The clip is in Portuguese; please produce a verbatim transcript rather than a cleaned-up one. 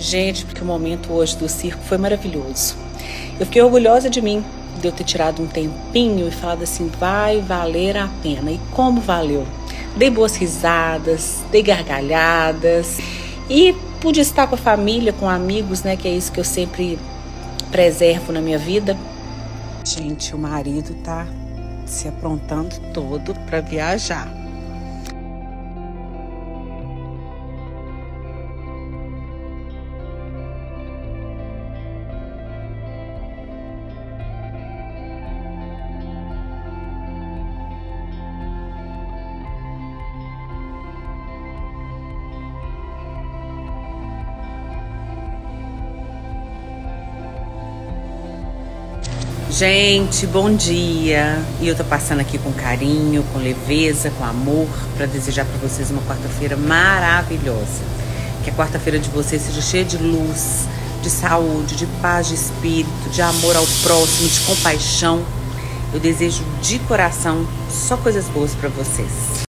Gente, porque o momento hoje do circo foi maravilhoso. Eu fiquei orgulhosa de mim, de eu ter tirado um tempinho e falado assim, vai valer a pena. E como valeu? Dei boas risadas, dei gargalhadas e pude estar com a família, com amigos, né? Que é isso que eu sempre preservo na minha vida. Gente, o marido tá se aprontando todo para viajar. Gente, bom dia! E eu tô passando aqui com carinho, com leveza, com amor, para desejar para vocês uma quarta-feira maravilhosa. Que a quarta-feira de vocês seja cheia de luz, de saúde, de paz de espírito, de amor ao próximo, de compaixão. Eu desejo de coração só coisas boas para vocês.